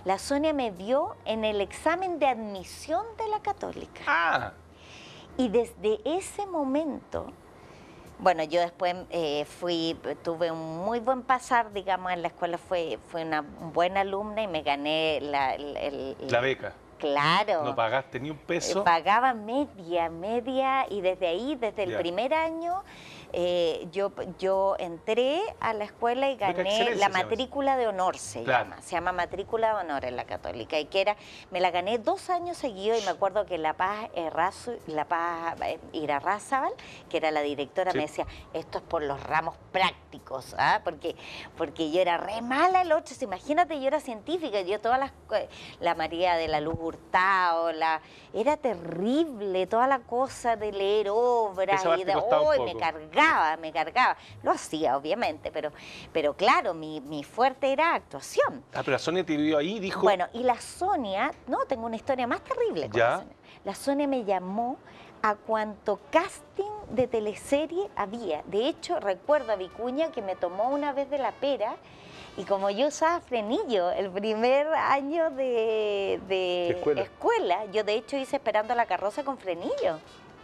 La Sonia me vio en el examen de admisión de la Católica. Ah, Y desde ese momento, bueno, yo después tuve un muy buen pasar, digamos, en la escuela, fui una buena alumna y me gané la beca. Claro. No pagaste ni un peso. Pagaba media, y desde ahí, desde el Ya. primer año, yo entré a la escuela y Beca gané excelencia la se llama matrícula de honor, se Claro. llama. Se llama matrícula de honor en la Católica. Y me la gané 2 años seguidos y me acuerdo que La Paz Irarrázaval, que era la directora, Sí. me decía, esto es por los ramos prácticos, ¿ah? Porque yo era re mala el otro. Imagínate, yo era científica, yo la María de la Luz Hurtado, era terrible toda la cosa de leer obras Esa parte y de costaba un hoy poco. me cargaba. Lo hacía, obviamente, pero claro, mi fuerte era actuación. Ah, pero la Sonia te vio ahí y dijo... Bueno, y la Sonia, no, tengo una historia más terrible con ¿Ya? la Sonia. La Sonia me llamó a cuanto casting de teleserie había. De hecho, recuerdo a Vicuña que me tomó una vez de la pera. Y como yo usaba frenillo el primer año de escuela, yo de hecho hice Esperando la carroza con frenillo.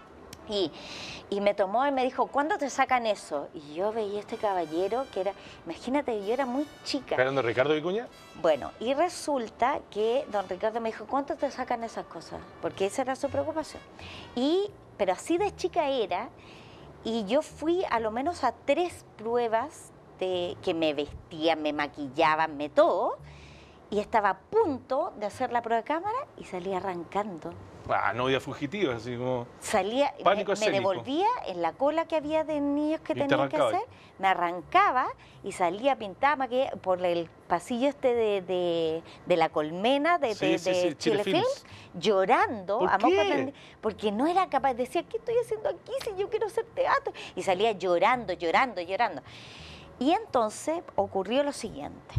Y me tomó y me dijo, ¿cuándo te sacan eso? Y yo veía a este caballero que era, imagínate, yo era muy chica. ¿Esperando a Ricardo Vicuña? Bueno, y resulta que don Ricardo me dijo, ¿cuánto te sacan esas cosas? Porque esa era su preocupación. Pero así de chica era, y yo fui a lo menos a 3 pruebas que me vestían, me maquillaban, todo, y estaba a punto de hacer la prueba de cámara y salía arrancando. Ah, novia fugitiva, así como... Salía, Pánico me escénico. devolvía en la cola que había de niños que Y te tenían que arrancaba. hacer, me arrancaba y salía pintada, maquillada por el pasillo de la colmena de Sí, Chile Films, llorando. ¿Por a moco qué? tendido, porque no era capaz, decía, ¿qué estoy haciendo aquí si yo quiero hacer teatro? Y salía llorando. Y entonces ocurrió lo siguiente.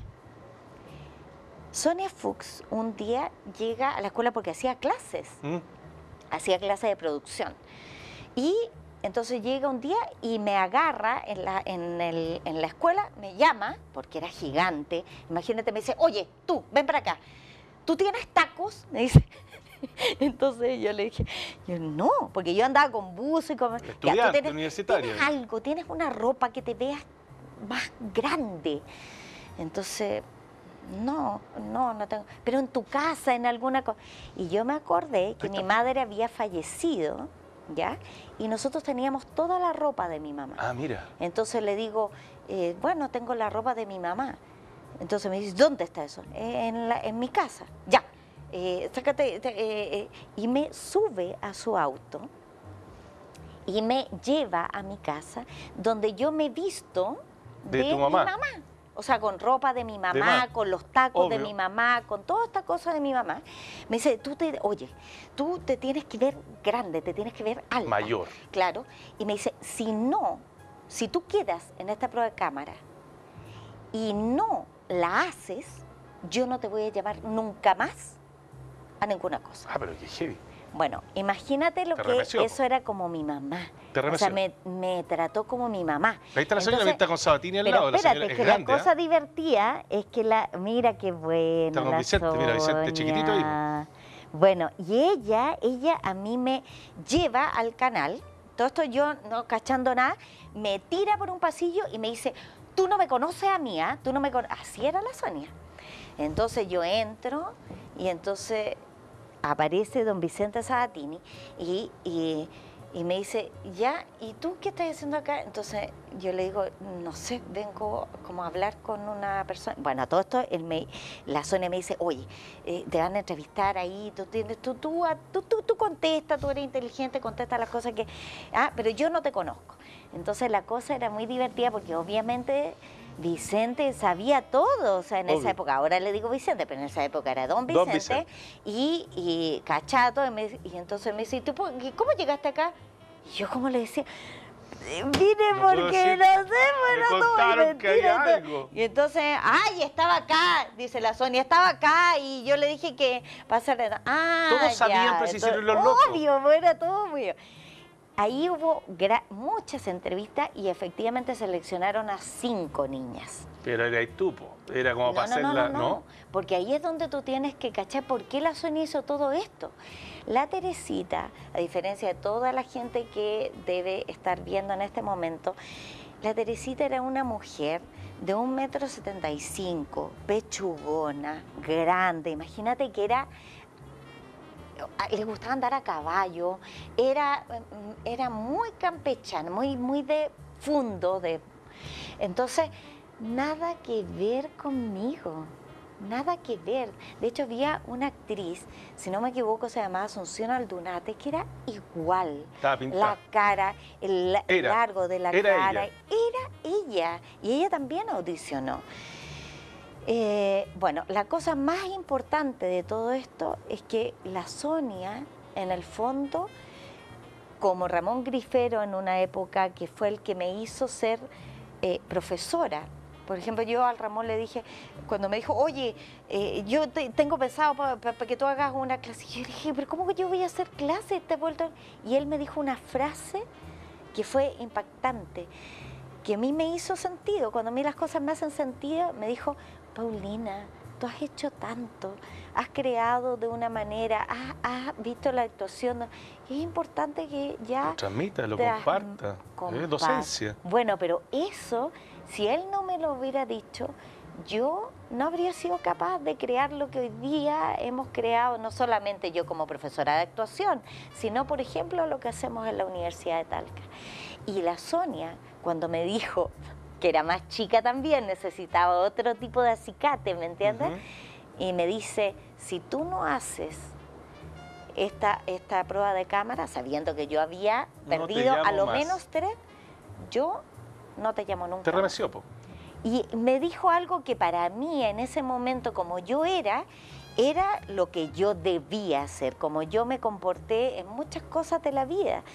Sonia Fuchs un día llega a la escuela porque hacía clases. Hacía clases de producción. Y entonces llega un día y me agarra en la escuela, me llama, porque era gigante. Imagínate, me dice, oye, tú, ven para acá. ¿Tú tienes tacos? Me dice. Entonces yo le dije, no, porque yo andaba con buzo y con... Estudiante, universitaria. Tienes algo, tienes una ropa que te veas más grande. Entonces... No tengo. Pero en tu casa, en alguna cosa. Y yo me acordé que mi madre había fallecido, ¿ya? Y nosotros teníamos toda la ropa de mi mamá. Ah, mira. Entonces le digo, bueno, tengo la ropa de mi mamá. Entonces me dice, ¿dónde está eso? En mi casa. Ya. Sácate. Y me sube a su auto y me lleva a mi casa, donde yo me visto de tu mi mamá. O sea, con ropa de mi mamá, con los tacos Obvio. de mi mamá, con todas estas cosas de mi mamá. Me dice, oye, tú te tienes que ver grande, te tienes que ver alta. Mayor. Claro. Y me dice, si tú quedas en esta prueba de cámara y no la haces, yo no te voy a llevar nunca más a ninguna cosa. Ah, pero qué heavy. Bueno, imagínate lo Te que remeció, eso era como mi mamá. Te O sea, remeció. me trató como mi mamá. Ahí está la señora, Entonces, está con Sabatini al pero lado. espérate, La es señora que es la grande, cosa divertida es que mira qué buena Está con la Vicente, mira, Vicente chiquitito ahí. Sonia. Bueno, y ella a mí me lleva al canal, todo esto yo no cachando nada, me tira por un pasillo y me dice, tú no me conoces a mí, ¿ah? Tú no me conoces. Así era la Sonia. Entonces yo entro y entonces aparece don Vicente Sabatini y me dice, ya, ¿y tú qué estás haciendo acá? Entonces yo le digo, no sé, vengo como a hablar con una persona. Bueno, a todo esto la Sonia me dice, oye, te van a entrevistar ahí, tú contesta, tú eres inteligente, contesta las cosas que... pero yo no te conozco. Entonces la cosa era muy divertida porque obviamente... Vicente sabía todo, o sea, en esa época, ahora le digo Vicente, pero en esa época era don Vicente. Y cachato, y entonces me dice, ¿y tú cómo llegaste acá? Y yo como le decía, vine porque no sé, bueno, me contaron que había algo. Y entonces, estaba acá, dice la Sonia, estaba acá, y yo le dije que pasara, Todos sabían, pero se hicieron los locos. Obvio, era todo obvio. ahí hubo muchas entrevistas y efectivamente seleccionaron a 5 niñas. Pero era tú, po. Era como para hacerla, ¿no? Porque ahí es donde tú tienes que cachar por qué la Sonia hizo todo esto. La Teresita, a diferencia de toda la gente que debe estar viendo en este momento, la Teresita era una mujer de 1,75 m, pechugona, grande. Imagínate que le gustaba andar a caballo, era muy campechana, muy de fundo. Entonces, nada que ver conmigo, nada que ver. De hecho, había una actriz, si no me equivoco, se llamaba Asunción Aldunate, que era igual. Estaba pintada. La cara, el largo de la cara, era ella. Y ella también audicionó. Bueno, la cosa más importante de todo esto es que la Sonia, en el fondo, como Ramón Grifero en una época que fue el que me hizo ser profesora. Por ejemplo, yo al Ramón le dije, cuando me dijo, oye, yo tengo pensado para que tú hagas una clase. Y yo dije, pero ¿cómo que yo voy a hacer clase? Y él me dijo una frase que fue impactante, que a mí me hizo sentido. Cuando a mí las cosas me hacen sentido, me dijo, Paulina, tú has hecho tanto, has creado de una manera, has visto la actuación. Y es importante que ya... Lo transmita, lo comparta. Es docencia. Bueno, pero eso, si él no me lo hubiera dicho, yo no habría sido capaz de crear lo que hoy día hemos creado, no solamente yo como profesora de actuación, sino, por ejemplo, lo que hacemos en la Universidad de Talca. Y la Sonia, cuando me dijo que era más chica también, necesitaba otro tipo de acicate, ¿me entiendes? Y me dice, si tú no haces esta prueba de cámara, sabiendo que yo había perdido a lo menos 3, yo no te llamo nunca. Te remeció, po. Y me dijo algo que para mí en ese momento, como yo era lo que yo debía hacer, como yo me comporté en muchas cosas de la vida.